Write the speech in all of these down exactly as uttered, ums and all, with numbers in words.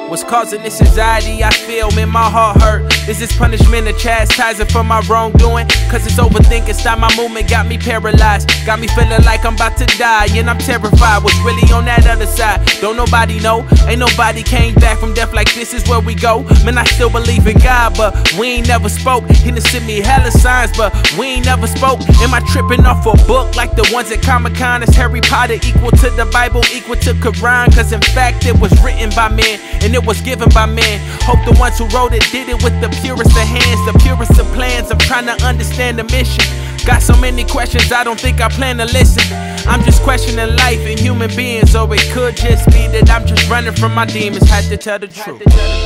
What's causing this anxiety I feel, man, my heart hurt. Is this punishment or chastising for my wrongdoing? Cause it's overthinking, stop my movement, got me paralyzed. Got me feeling like I'm about to die, and I'm terrified. What's really on that other side? Don't nobody know, ain't nobody came back from death like this is where we go. Man, I still believe in God, but we ain't never spoke. He done sent me hella signs, but we ain't never spoke. Am I tripping off a book like the ones at Comic-Con? Is Harry Potter equal to the Bible, equal to Quran? Cause in fact it was written by men, and it was given by men. Hope the ones who wrote it did it with the purest of hands, the purest of plans. I'm trying to understand the mission. Got so many questions, I don't think I plan to listen. I'm just questioning life and human beings, or it could just be that I'm just running from my demons. Had to tell the truth.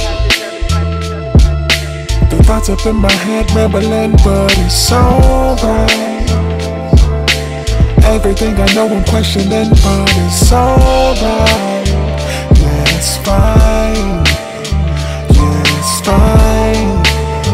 The thoughts up in my head rambling, but it's alright. Everything I know I'm questioning, but it's alright. Yeah, it's fine. Yeah, it's fine.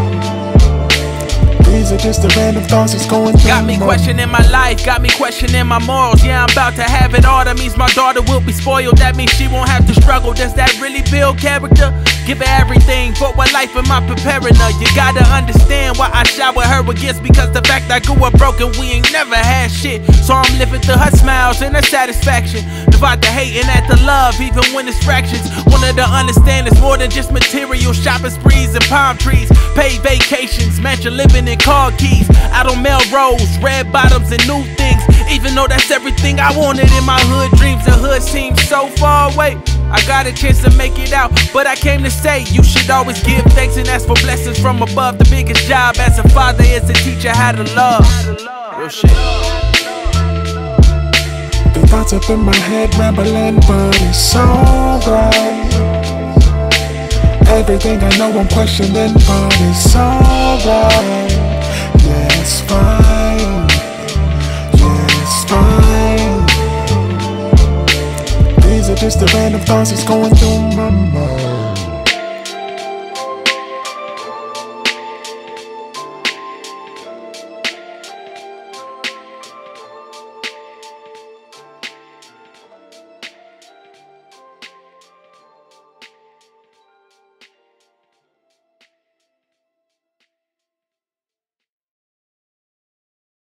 These are just the random thoughts that's going through. Got me questioning my life, got me questioning my morals. Yeah, I'm about to have it all. That means my daughter will be spoiled. That means she won't have to struggle. Does that really build character? Give her everything, but what life am I preparing her? You gotta understand why I shower her against, because the fact I grew up broken, we ain't never had shit. So I'm living through her smiles and her satisfaction. Divide the hate and add the love, even when it's fractions. Wanted to understand it's more than just material. Shopping sprees and palm trees, paid vacations, mansion living in car keys. Out on Melrose, red bottoms and new things. Even though that's everything I wanted in my hood dreams, the hood seems so far away. I got a chance to make it out, but I came to say you should always give thanks and ask for blessings from above. The biggest job as a father is to teach you how to love. Real shit. The thoughts up in my head rambling, but it's alright. Everything I know I'm questioning, but it's alright. Yeah, it's fine. Yeah, it's fine. These are just the random thoughts that's going through my mind.